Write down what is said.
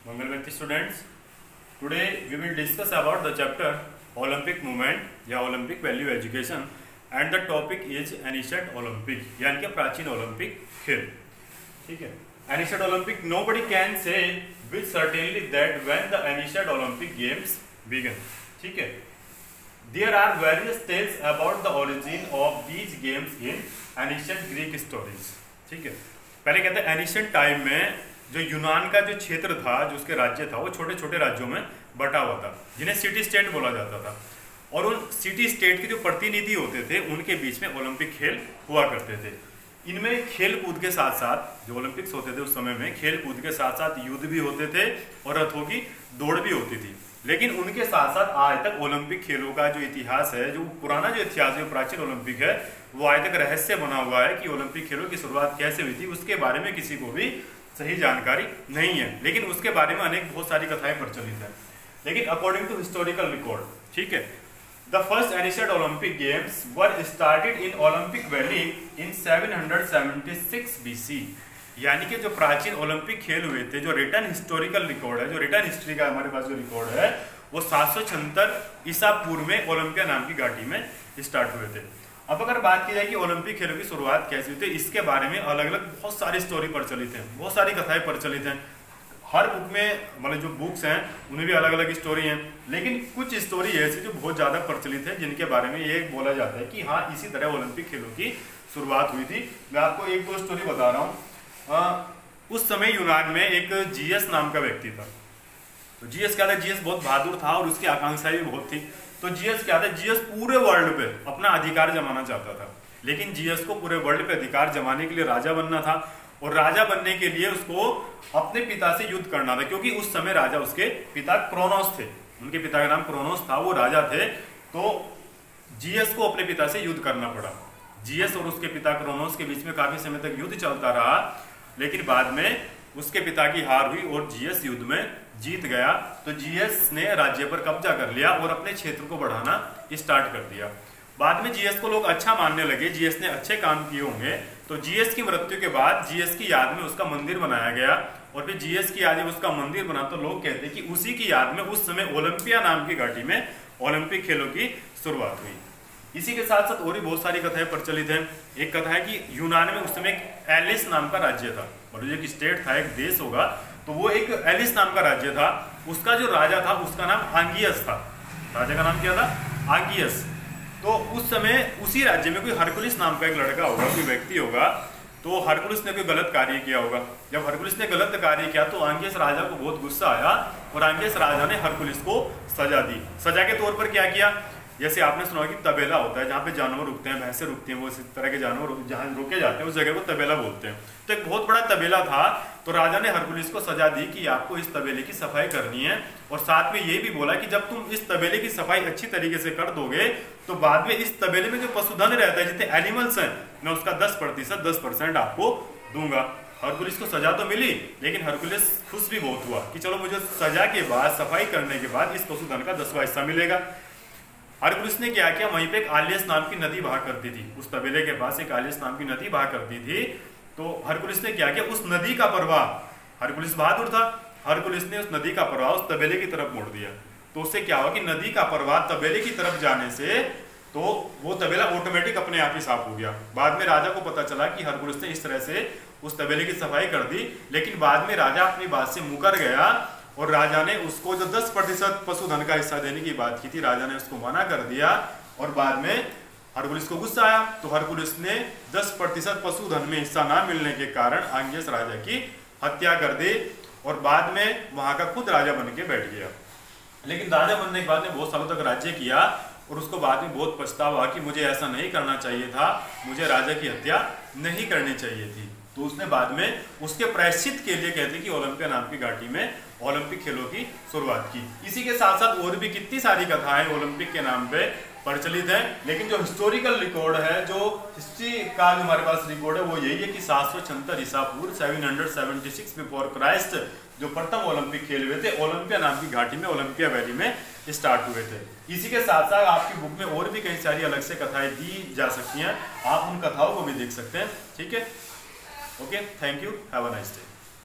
Mangalvati students, today we will discuss about the chapter Olympic movement या Olympic value education and the topic is ancient Olympic यानी कि प्राचीन Olympic खेल. ठीक है. Ancient Olympic, nobody can say with certainty that when the ancient Olympic games began. ठीक है. There are various tales about the origin of these games in ancient Greek stories. ठीक है. पहले कहते हैं एनिशियंट टाइम में जो यूनान का जो क्षेत्र था, जो उसके राज्य था, वो छोटे छोटे राज्यों में बटा हुआ था जिन्हें सिटी स्टेट बोला जाता था. और उन सिटी स्टेट के जो प्रतिनिधि होते थे उनके बीच में ओलंपिक खेल हुआ करते थे. इनमें खेल कूद के साथ साथ जो ओलंपिक्स होते थे उस समय में खेल कूद के साथ साथ युद्ध भी होते थे और रथों की दौड़ भी होती थी. लेकिन उनके साथ साथ आज तक ओलंपिक खेलों का जो इतिहास है, जो पुराना जो इतिहास है, प्राचीन ओलंपिक है, वो आज तक रहस्य बना हुआ है कि ओलंपिक खेलों की शुरुआत कैसे हुई थी उसके बारे में किसी को भी सही जानकारी नहीं है. लेकिन उसके बारे में बहुत सारी कथाएं प्रचलित है. लेकिन अकॉर्डिंग टू हिस्टोरिकल रिकॉर्ड, ठीक है, the first ancient Olympic games were started in Olympic valley in 776 BC. यानी कि जो प्राचीन ओलंपिक खेल हुए थे, जो रिटर्न हिस्टोरिकल रिकॉर्ड है, जो रिटर्न हिस्ट्री का हमारे पास जो रिकॉर्ड है, वो 776 ईसा पूर्व में ओलंपिया नाम की घाटी में स्टार्ट हुए थे. अब अगर बात की जाए कि ओलंपिक खेलों की शुरुआत कैसी हुई थी, इसके बारे में अलग अलग बहुत सारी स्टोरी प्रचलित है, बहुत सारी कथाएं प्रचलित हैं. हर बुक में मतलब जो बुक्स हैं उनमें भी अलग अलग स्टोरी हैं. लेकिन कुछ स्टोरी ऐसी जो बहुत ज्यादा प्रचलित है जिनके बारे में ये बोला जाता है कि हाँ, इसी तरह ओलंपिक खेलों की शुरुआत हुई थी. मैं आपको एक दो स्टोरी बता रहा हूँ. उस समय यूनान में एक जीएस नाम का व्यक्ति था. तो जीएस क्या था? जीएस बहुत बहादुर था और उसकी आकांक्षाएं भी बहुत थी. तो जीएस क्या था? जीएस पूरे वर्ल्ड पे अपना अधिकार जमाना चाहता था. लेकिन जीएस को पूरे वर्ल्ड पे अधिकार जमाने के लिए राजा बनना था और राजा बनने के लिए उसको अपने पिता से युद्ध करना था, क्योंकि उस समय राजा उसके पिता क्रोनोस थे. उनके पिता का नाम क्रोनोस था, वो राजा थे. तो जीएस को अपने पिता से युद्ध करना पड़ा. जीएस और उसके पिता क्रोनोस के बीच में काफी समय तक युद्ध चलता रहा. लेकिन बाद में उसके पिता की हार हुई और जीएस युद्ध में जीत गया. तो जीएस ने राज्य पर कब्जा कर लिया और अपने क्षेत्र को बढ़ाना स्टार्ट कर दिया. बाद में जीएस को लोग अच्छा मानने लगे, जीएस ने अच्छे काम किए होंगे. तो जीएस की मृत्यु के बाद जीएस की याद में उसका मंदिर बनाया गया. और फिर जीएस की याद में उसका मंदिर बना तो लोग कहते हैं कि उसी की याद में उस समय ओलंपिया नाम की घाटी में ओलंपिक खेलों की शुरुआत हुई. इसी के साथ साथ और भी बहुत सारी कथाएं प्रचलित हैं. एक कथा है कि यूनान में उस समय एक एलिस नाम का राज्य था. मतलब एक स्टेट था, एक देश होगा, तो वो एक एलिस नाम का राज्य था. उसका जो राजा था उसका नाम आंगियस था. राजा का नाम क्या था? आंगियस. तो उस समय उसी राज्य में कोई हरकुलिस नाम का एक लड़का होगा, कोई व्यक्ति होगा. तो हरकुलिस ने कोई गलत कार्य किया होगा. जब हरकुलिस ने गलत कार्य किया तो आंगियस राजा को बहुत गुस्सा आया और आंगियस राजा ने हरकुलिस को सजा दी. सजा के तौर पर क्या किया? जैसे आपने सुना कि तबेला होता है जहाँ पे जानवर रुकते हैं, भैंसे रुकती हैं, वो इस तरह के जानवर जहाँ रोके जाते हैं उस जगह को तबेला बोलते हैं. तो एक बहुत बड़ा तबेला था. तो राजा ने हरकुलिस को सजा दी कि आपको इस तबेले की सफाई करनी है. और साथ में ये भी बोला कि जब तुम इस तबेले की सफाई अच्छी तरीके से कर दोगे तो बाद में इस तबेले में जो पशुधन रहता है, जितने एनिमल्स हैं, मैं उसका 10% आपको दूंगा. हरकुलिस को सजा तो मिली, लेकिन हरकुलिस खुश भी बहुत हुआ कि चलो मुझे सजा के बाद, सफाई करने के बाद इस पशुधन का 10वां हिस्सा मिलेगा. हरकुलिस ने क्या किया? वहीं पे एक आलियस नाम की नदी बहा करती थी. उस तबेले के पास एक आलियस नाम की नदी बहा करती थी. तो हरकुलिस ने क्या किया? उस नदी का प्रवाह, हरकुलिस बहादुर था, हरकुलिस ने उस नदी का प्रवाह उस तबेले की तरफ मोड़ दिया. तो उससे क्या हुआ कि नदी का प्रवाह तबेले की तरफ जाने से तो वो तबेला ऑटोमेटिक अपने आप ही साफ हो गया. बाद में राजा को पता चला कि हरकुलिस ने इस तरह से उस तबेले की सफाई कर दी. लेकिन बाद में राजा अपनी बात से मुकर गया और राजा ने उसको जो 10% पशुधन का हिस्सा देने की बात की थी, राजा ने उसको मना कर दिया. और बाद में हरकुलिस को गुस्सा आया तो हरकुलिस ने 10% पशुधन में हिस्सा ना मिलने के कारण आंगियस राजा की हत्या कर दी और बाद में वहां का खुद राजा बन के बैठ गया. लेकिन राजा बनने के बाद में बहुत सालों तक राज्य किया और उसको बाद में बहुत पछतावा कि मुझे ऐसा नहीं करना चाहिए था, मुझे राजा की हत्या नहीं करनी चाहिए थी. तो उसने बाद में उसके प्रायश्चित के लिए कहते हैं कि ओलंपिया नाम की घाटी में ओलंपिक खेलों की शुरुआत की. इसी के साथ साथ और भी कितनी सारी कथाएं ओलंपिक के नाम पे प्रचलित है. लेकिन जो हिस्टोरिकल रिकॉर्ड है, जो हिस्ट्री का जो हमारे पास रिकॉर्ड है, वो यही है कि 776 ईसा पूर्व 776 बिफोर क्राइस्ट जो प्रथम ओलंपिक खेल हुए थे ओलंपिया नाम की घाटी में, ओलंपिया वैली में स्टार्ट हुए थे. इसी के साथ साथ आपकी बुक में और भी कई सारी अलग से कथाएं दी जा सकती हैं. आप उन कथाओं को भी देख सकते हैं. ठीक है. Okay, thank you, have a nice day.